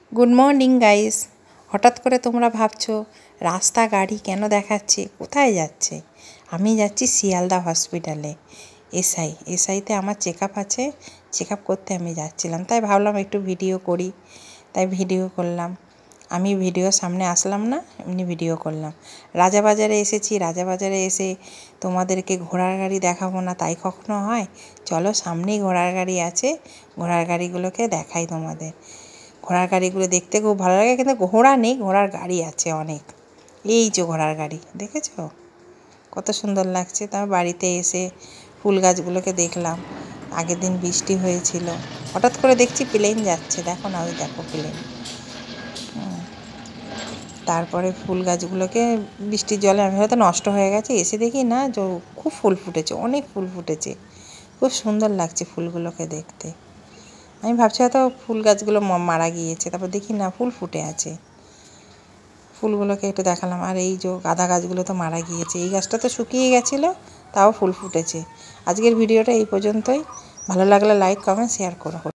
Good morning guys. হঠাৎ করে তোমরা ভাবছো রাস্তা গাড়ি কেন দেখাচ্ছে, কোথায় যাচ্ছে? আমি যাচ্ছি শিয়ালদা হসপিটালে। এসআইতে আমার চেক আপ আছে, চেক আপ করতে আমি যাচ্ছিলাম, তাই ভাবলাম একটু ভিডিও করি, তাই ভিডিও করলাম। আমি ভিডিও সামনে আসলাম না, এমনি ভিডিও করলাম। রাজাবাজারে এসেছি, রাজাবাজারে এসে তোমাদেরকে ঘোড়ার গাড়ি দেখাবো না তাই কখনো হয়? চলো, সামনেই ঘোড়ার গাড়ি আছে, ঘোড়ার গাড়িগুলোকে দেখাই তোমাদের। ঘোড়ার গাড়িগুলো দেখতে খুব ভালো লাগে, কিন্তু ঘোড়া নেই, ঘোড়ার গাড়ি আছে অনেক। এই যে ঘোড়ার গাড়ি দেখেছো, কত সুন্দর লাগছে। তারপর বাড়িতে এসে ফুল গাছগুলোকে দেখলাম। আগের দিন বৃষ্টি হয়েছিল, হঠাৎ করে দেখছি প্লেন যাচ্ছে, দেখো না, ওই দেখো প্লেন। তারপরে ফুল গাছগুলোকে বৃষ্টির জলে আমি হয়তো নষ্ট হয়ে গেছে, এসে দেখি না যে খুব ফুল ফুটেছে, অনেক ফুল ফুটেছে, খুব সুন্দর লাগছে ফুলগুলোকে দেখতে। আমি ভাবছি হয়তো ফুল গাছগুলো মারা গিয়েছে, তারপর দেখি না, ফুল ফুটে আছে। ফুলগুলোকে একটু দেখালাম। আর এই যে গাঁদা গাছগুলো তো মারা গিয়েছে, এই গাছটা তো শুকিয়ে গেছিলো, তাও ফুল ফুটেছে। আজকের ভিডিওটা এই পর্যন্তই। ভালো লাগলে লাইক, কমেন্ট, শেয়ার করো।